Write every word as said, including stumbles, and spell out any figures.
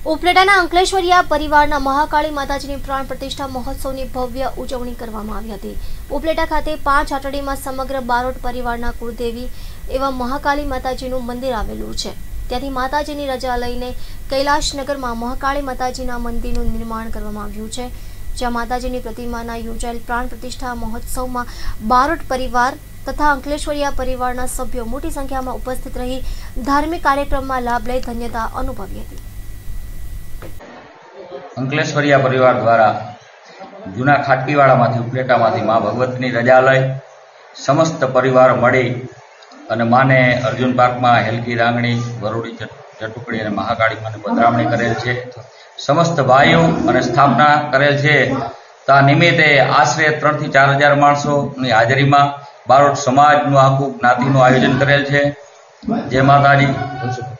ઉપલેટાના અંકલેશ્વરિયા પરિવારના મહાકાળી માતાજીની પ્રાણ પ્રતિષ્ઠા મહોત્સવની ભવ્ય ઉજવણી કરવામાં આવી હતી। ઉપલેટા ખાતે પાંચ આટડીમાં સમગ્ર બારોટ પરિવારના કુળદેવી એવા મહાકાળી માતાજીનું મંદિર આવેલું છે। ત્યાંથી માતાજીની રજા લઈને કૈલાશનગરમાં મહાકાળી માતાજીના મંદિરનું નિર્માણ કરવામાં આવ્યું છે, જ્યાં માતાજીની પ્રતિમાના યોજાયેલ પ્રાણ પ્રતિષ્ઠા મહોત્સવમાં બારોટ પરિવાર તથા અંકલેશ્વરિયા પરિવારના સભ્યો મોટી સંખ્યામાં ઉપસ્થિત રહી ધાર્મિક કાર્યક્રમમાં લાભ લઈ ધન્યતા અનુભવી હતી। અંકલેશ્વરિયા પરિવાર દ્વારા જૂના ખાટકીવાડામાંથી ઉપલેટામાંથી મા ભગવતીની રજા લઈ સમસ્ત પરિવાર મળી અને માને અર્જુન પાર્કમાં હેલકી રાંગણી વરુડી ચટુકડી અને મહાકાળી માની પધરામણી કરેલ છે। સમસ્ત ભાઈઓ અને સ્થાપના કરેલ છે। તો આ નિમિત્તે આશરે ત્રણ થી ચાર હજાર માણસોની હાજરીમાં બારોટ સમાજનું આખું જ્ઞાતિનું આયોજન કરેલ છે। જય માતાજી।